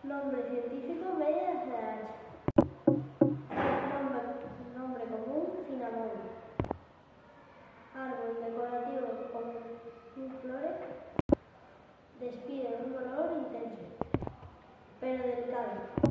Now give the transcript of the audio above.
Nombre científico, Media reales. Nombre común, cinnamomum. Árbol decorativo con flores. Despide un olor intenso, pero delicado.